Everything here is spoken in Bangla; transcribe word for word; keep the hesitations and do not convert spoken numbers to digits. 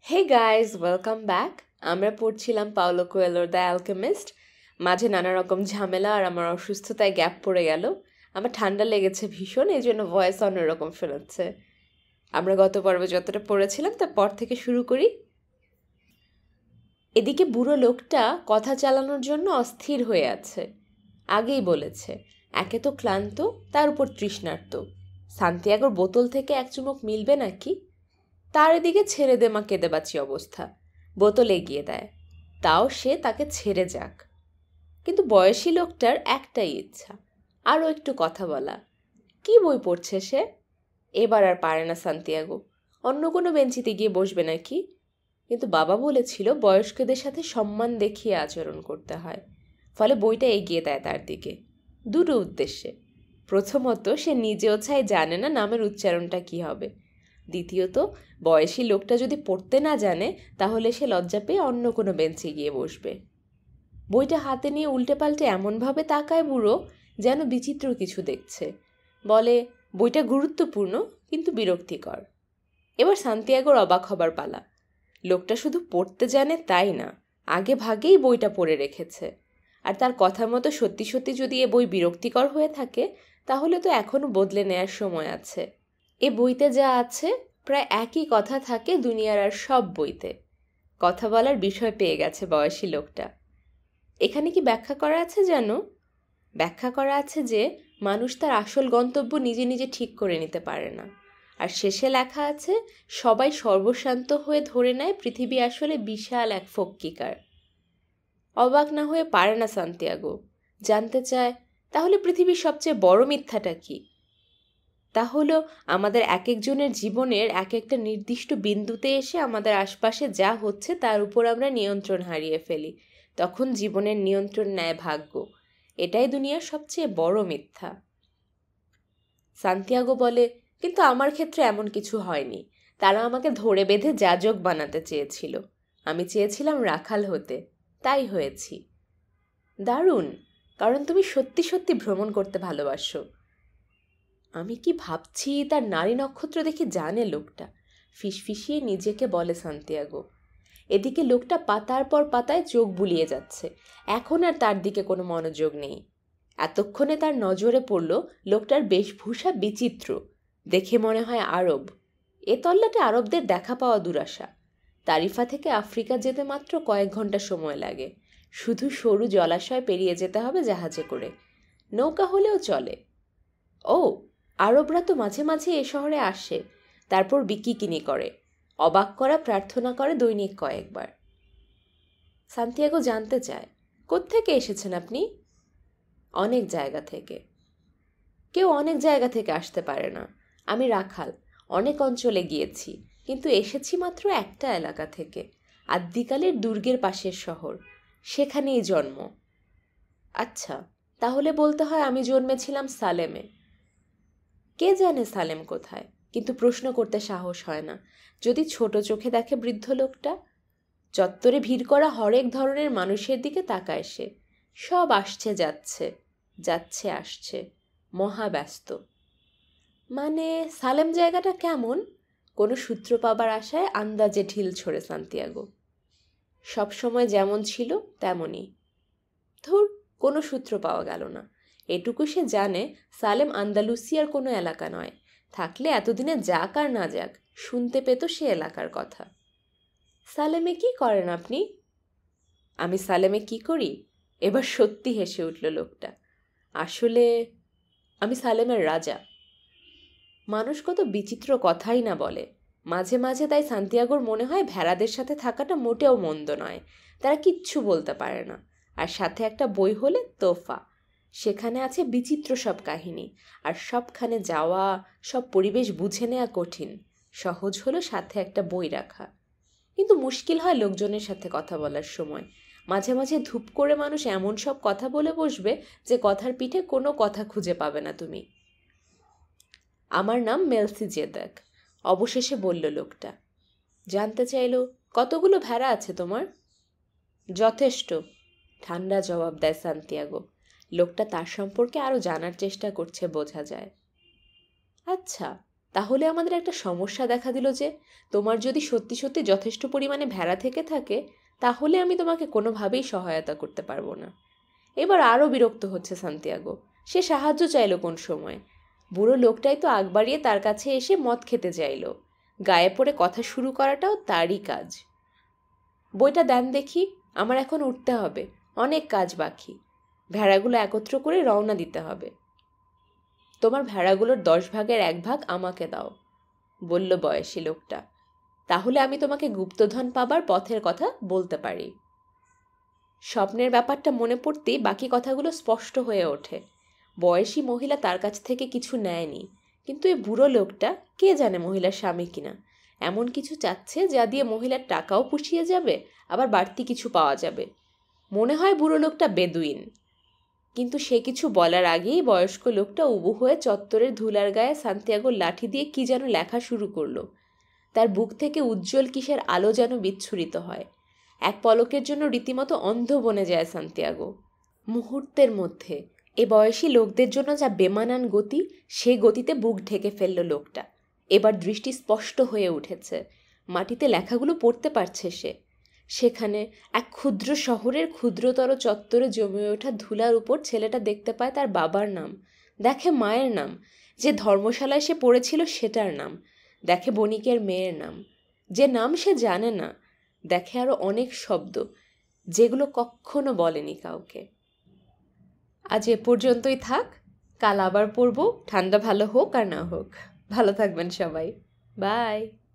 Hey guys, welcome back. আমরা পড়ছিলাম পাওলো কোয়েলোর দ্য অ্যালকেমিস্ট। মাঝে নানা রকম ঝামেলা আর আমার অসুস্থতায় গ্যাপ পড়ে গেল। আমার ঠান্ডা লেগেছে ভীষণ, এই জন্য ভয়েস অন্যরকম শোনাচ্ছে। আমরা গত পর্বে যতটা পড়েছিলাম তারপর থেকে শুরু করি। এদিকে বুড়ো লোকটা কথা চালানোর জন্য অস্থির হয়ে আছে। আগেই বলেছে, একে তো ক্লান্ত, তার উপর তৃষ্ণার্ত। সান্তিয়াগোর বোতল থেকে এক চুমুক মিলবে নাকি? তার এদিকে ছেড়ে দে মা কেঁদে বাঁচি অবস্থা। বোতল এগিয়ে দেয়, তাও সে তাকে ছেড়ে যাক। কিন্তু বয়সী লোকটার একটাই ইচ্ছা, আরও একটু কথা বলা। কি বই পড়ছে সে? এবার আর পারে না সান্তিয়াগো। অন্য কোনো বেঞ্চিতে গিয়ে বসবে নাকি? কিন্তু বাবা বলেছিল বয়স্কদের সাথে সম্মান দেখিয়ে আচরণ করতে হয়। ফলে বইটা এগিয়ে দেয় তার দিকে, দুটো উদ্দেশ্যে। প্রথমত, সে নিজেও চাই জানে না নামের উচ্চারণটা কি হবে। দ্বিতীয়ত, বয়সী লোকটা যদি পড়তে না জানে তাহলে সে লজ্জা পেয়ে অন্য কোনো বেঞ্চে গিয়ে বসবে। বইটা হাতে নিয়ে উল্টে পাল্টে এমনভাবে তাকায় বুড়ো যেন বিচিত্র কিছু দেখছে। বলে, বইটা গুরুত্বপূর্ণ কিন্তু বিরক্তিকর। এবার সান্তিয়াগোর অবাক হবার পালা। লোকটা শুধু পড়তে জানে তাই না, আগে ভাগেই বইটা পড়ে রেখেছে। আর তার কথা মতো সত্যি সত্যি যদি এ বই বিরক্তিকর হয়ে থাকে তাহলে তো এখনও বদলে নেয়ার সময় আছে। এ বইতে যা আছে প্রায় একই কথা থাকে দুনিয়ার আর সব বইতে। কথা বলার বিষয় পেয়ে গেছে বয়সী লোকটা। এখানে কি ব্যাখ্যা করা আছে যেন? ব্যাখ্যা করা আছে যে মানুষ তার আসল গন্তব্য নিজে নিজে ঠিক করে নিতে পারে না। আর শেষে লেখা আছে, সবাই সর্বশান্ত হয়ে ধরে নেয় পৃথিবী আসলে বিশাল এক ফক্কিকার। অবাক না হয়ে পারে না সান্তিয়াগো। জানতে চায়, তাহলে পৃথিবীর সবচেয়ে বড় মিথ্যাটা কি? তা হলো আমাদের এক একজনের জীবনের এক একটা নির্দিষ্ট বিন্দুতে এসে আমাদের আশপাশে যা হচ্ছে তার উপর আমরা নিয়ন্ত্রণ হারিয়ে ফেলি। তখন জীবনের নিয়ন্ত্রণ নেয় ভাগ্য। এটাই দুনিয়ার সবচেয়ে বড় মিথ্যা। সান্তিয়াগো বলে, কিন্তু আমার ক্ষেত্রে এমন কিছু হয়নি। তারা আমাকে ধরে বেঁধে যাজক বানাতে চেয়েছিল। আমি চেয়েছিলাম রাখাল হতে, তাই হয়েছি। দারুণ, কারণ তুমি সত্যি সত্যি ভ্রমণ করতে ভালোবাসো। আমি কি ভাবছি তার নারী নক্ষত্র দেখে জানে লোকটা। ফিসফিসিয়ে নিজেকে বলে সান্তিয়াগো। এদিকে লোকটা পাতার পর পাতায় চোখ বুলিয়ে যাচ্ছে। এখন আর তার দিকে কোনো মনোযোগ নেই। এতক্ষণে তার নজরে পড়ল লোকটার বেশভূষা বিচিত্র, দেখে মনে হয় আরব। এ তল্লাটে আরবদের দেখা পাওয়া দুরাশা। তারিফা থেকে আফ্রিকা যেতে মাত্র কয়েক ঘন্টা সময় লাগে। শুধু সরু জলাশয় পেরিয়ে যেতে হবে জাহাজে করে, নৌকা হলেও চলে। ও, আরবরা তো মাঝে মাঝে এ শহরে আসে, তারপর বিকিকিনি করে, অবাক করা প্রার্থনা করে দৈনিক কয়েকবার। সান্তিয়াগো জানতে চায়, কোত্থেকে এসেছেন আপনি? অনেক জায়গা থেকে। কেউ অনেক জায়গা থেকে আসতে পারে না। আমি রাখাল, অনেক অঞ্চলে গিয়েছি, কিন্তু এসেছি মাত্র একটা এলাকা থেকে, আদ্যিকালের দুর্গের পাশের শহর, সেখানেই জন্ম। আচ্ছা, তাহলে বলতে হয় আমি জন্মেছিলাম সালেমে। কে জানে সালেম কোথায়, কিন্তু প্রশ্ন করতে সাহস হয় না। যদি ছোট চোখে দেখে বৃদ্ধ লোকটা। চত্বরে ভিড় করা হরেক ধরনের মানুষের দিকে তাকায় সে। সব আসছে যাচ্ছে, যাচ্ছে আসছে, মহাব্যস্ত। মানে সালেম জায়গাটা কেমন? কোনো সূত্র পাবার আশায় আন্দাজে ঢিল ছোড়ে সান্তিয়াগো। সবসময় যেমন ছিল তেমনই। ধুর, কোনো সূত্র পাওয়া গেল না। এটুকু সে জানে, সালেম আন্দালুসিয়ার কোনো এলাকা নয়। থাকলে এতদিনে যাক আর না যাক, শুনতে পেত সে এলাকার কথা। সালেমে কি করেন আপনি? আমি সালেমে কি করি? এবার সত্যি হেসে উঠল লোকটা। আসলে আমি সালেমের রাজা। মানুষ কত বিচিত্র কথাই না বলে মাঝে মাঝে। তাই সান্তিয়াগোর মনে হয় ভেড়াদের সাথে থাকাটা মোটেও মন্দ নয়। তারা কিচ্ছু বলতে পারে না, আর সাথে একটা বই হলে তোফা। সেখানে আছে বিচিত্র সব কাহিনী, আর সবখানে যাওয়া, সব পরিবেশ বুঝে নেওয়া কঠিন। সহজ হলো সাথে একটা বই রাখা। কিন্তু মুশকিল হয় লোকজনের সাথে কথা বলার সময়। মাঝে মাঝে ধূপ করে মানুষ এমন সব কথা বলে বসবে যে কথার পিঠে কোনো কথা খুঁজে পাবে না তুমি। আমার নাম মেলসিজেদেক, অবশেষে বলল লোকটা। জানতে চাইল, কতগুলো ভেড়া আছে তোমার? যথেষ্ট, ঠান্ডা জবাব দেয় সান্তিয়াগো। লোকটা তার সম্পর্কে আরও জানার চেষ্টা করছে বোঝা যায়। আচ্ছা, তাহলে আমাদের একটা সমস্যা দেখা দিল যে তোমার যদি সত্যি সত্যি যথেষ্ট পরিমাণে ভেড়া থেকে থাকে তাহলে আমি তোমাকে কোনোভাবেই সহায়তা করতে পারবো না। এবার আরও বিরক্ত হচ্ছে সান্তিয়াগো। সে সাহায্য চাইল কোন সময়? বুড়ো লোকটাই তো আগ বাড়িয়ে তার কাছে এসে মদ খেতে চাইল। গায়ে পড়ে কথা শুরু করাটাও তারই কাজ। বইটা দেন দেখি, আমার এখন উঠতে হবে, অনেক কাজ বাকি। ভেড়াগুলো একত্র করে রওনা দিতে হবে। তোমার ভেড়াগুলোর দশ ভাগের এক ভাগ আমাকে দাও, বলল বয়সী লোকটা। তাহলে আমি তোমাকে গুপ্তধন পাবার পথের কথা বলতে পারি। স্বপ্নের ব্যাপারটা মনে পড়তেই বাকি কথাগুলো স্পষ্ট হয়ে ওঠে। বয়সী মহিলা তার কাছ থেকে কিছু নেয়নি, কিন্তু এই বুড়ো লোকটা কে জানে মহিলার স্বামী কিনা, এমন কিছু চাচ্ছে যা দিয়ে মহিলার টাকাও পুষিয়ে যাবে, আবার বাড়তি কিছু পাওয়া যাবে। মনে হয় বুড়ো লোকটা বেদুইন। কিন্তু সে কিছু বলার আগেই বয়স্ক লোকটা উবু হয়ে চত্বরের ধুলার গায়ে সান্তিয়াগোর লাঠি দিয়ে কি যেন লেখা শুরু করলো। তার বুক থেকে উজ্জ্বল কিসের আলো যেন বিচ্ছুরিত হয়। এক পলকের জন্য রীতিমতো অন্ধ বনে যায় সান্তিয়াগো। মুহূর্তের মধ্যে এ বয়সী লোকদের জন্য যা বেমানান গতি, সে গতিতে বুক ঢেকে ফেলল লোকটা। এবার দৃষ্টি স্পষ্ট হয়ে উঠেছে। মাটিতে লেখাগুলো পড়তে পারছে সে। সেখানে এক ক্ষুদ্র শহরের ক্ষুদ্রতর চত্বরে জমে ওঠা ধুলার উপর ছেলেটা দেখতে পায় তার বাবার নাম, দেখে মায়ের নাম, যে ধর্মশালায় সে পড়েছিল সেটার নাম, দেখে বণিকের মেয়ের নাম, যে নাম সে জানে না, দেখে আরও অনেক শব্দ যেগুলো কখনো বলেনি কাউকে। আজ এ পর্যন্তই থাক, কাল আবার পড়ব, ঠান্ডা ভালো হোক আর না হোক। ভালো থাকবেন সবাই, বাই।